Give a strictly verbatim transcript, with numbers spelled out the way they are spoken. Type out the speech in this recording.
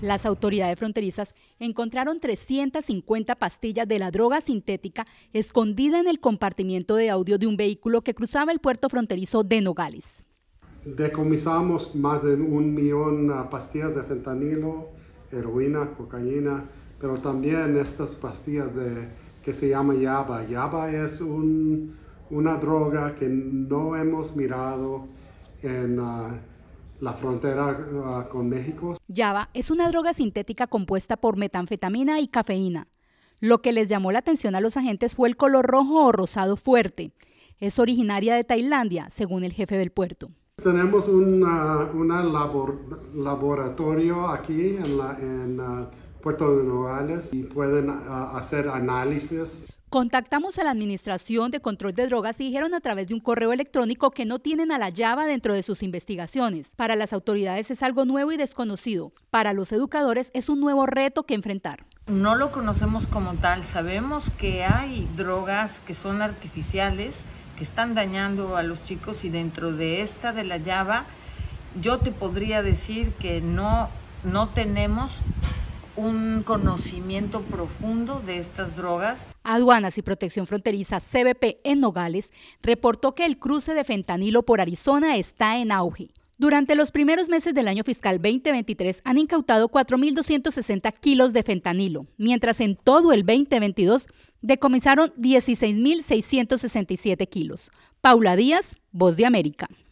Las autoridades fronterizas encontraron trescientas cincuenta pastillas de la droga sintética escondida en el compartimiento de audio de un vehículo que cruzaba el puerto fronterizo de Nogales. Decomisamos más de un millón de pastillas de fentanilo, heroína, cocaína, pero también estas pastillas de, que se llama yaba. Yaba es un, una droga que no hemos mirado en uh, la frontera uh, con México. Yaba es una droga sintética compuesta por metanfetamina y cafeína. Lo que les llamó la atención a los agentes fue el color rojo o rosado fuerte. Es originaria de Tailandia, según el jefe del puerto. Tenemos una, una labor, laboratorio aquí en, la, en uh, Puerto de Nogales y pueden uh, hacer análisis. Contactamos a la Administración de Control de Drogas y dijeron a través de un correo electrónico que no tienen a la yaba dentro de sus investigaciones. Para las autoridades es algo nuevo y desconocido. Para los educadores es un nuevo reto que enfrentar. No lo conocemos como tal. Sabemos que hay drogas que son artificiales, que están dañando a los chicos, y dentro de esta de la yaba yo te podría decir que no, no tenemos un conocimiento profundo de estas drogas. Aduanas y Protección Fronteriza, C B P, en Nogales, reportó que el cruce de fentanilo por Arizona está en auge. Durante los primeros meses del año fiscal veinte veintitrés han incautado cuatro mil doscientos sesenta kilos de fentanilo, mientras en todo el veinte veintidós decomisaron dieciséis mil seiscientos sesenta y siete kilos. Paula Díaz, Voz de América.